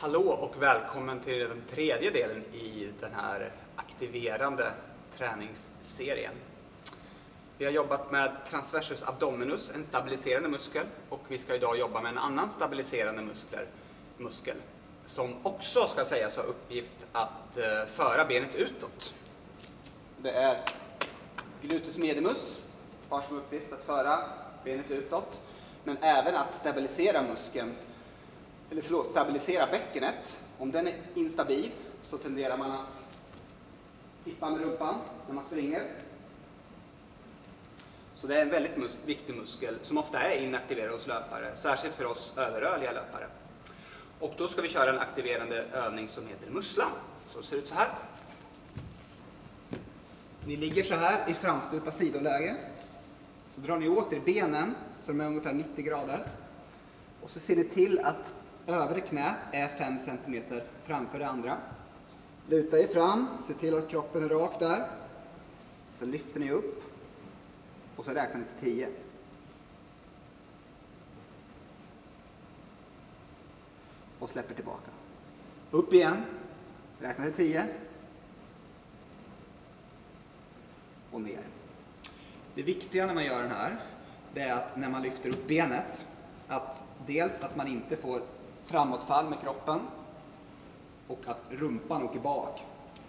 Hallå och välkommen till den tredje delen i den här aktiverande träningsserien. Vi har jobbat med transversus abdominus, en stabiliserande muskel, och vi ska idag jobba med en annan stabiliserande muskel som också ska sägas ha uppgift att föra benet utåt. Det är gluteus medius, har som uppgift att föra benet utåt, men även att stabilisera muskeln, stabilisera bäckenet. Om den är instabil så tenderar man att tippa med rumpan när man springer. Så det är en väldigt viktig muskel som ofta är inaktiverad hos löpare, särskilt för oss överrörliga löpare. Och då ska vi köra en aktiverande övning som heter musslan. Så det ser ut så här. Ni ligger så här i framstupa sidoläge. Så drar ni åt er benen som är ungefär 90 grader. Och så ser ni till att övre knät är 5 cm framför det andra. Luta er fram, se till att kroppen är rak där. Så lyfter ni upp. Och så räknar ni till 10. Och släpper tillbaka. Upp igen. Räknar till 10. Och ner. Det viktiga när man gör den här, det är att när man lyfter upp benet, att dels att man inte får framåtfall med kroppen och att rumpan åker bak.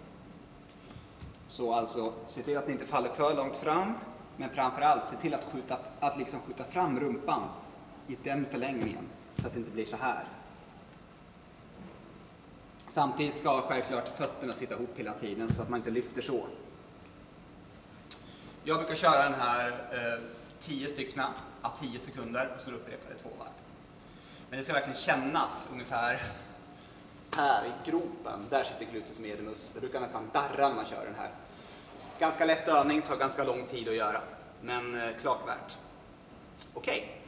Så alltså se till att ni inte faller för långt fram, men framförallt se till att skjuta fram rumpan i den förlängningen så att det inte blir så här. Samtidigt ska självklart fötterna sitta ihop hela tiden så att man inte lyfter så. Jag brukar köra den här 10 stycken av 10 sekunder och så upprepar det 2 varv. Men det ska verkligen kännas ungefär här i gropen. Där sitter gluteus medius. Det brukar nästan darra när man kör den här. Ganska lätt övning, tar ganska lång tid att göra. Men klart värt. Okej.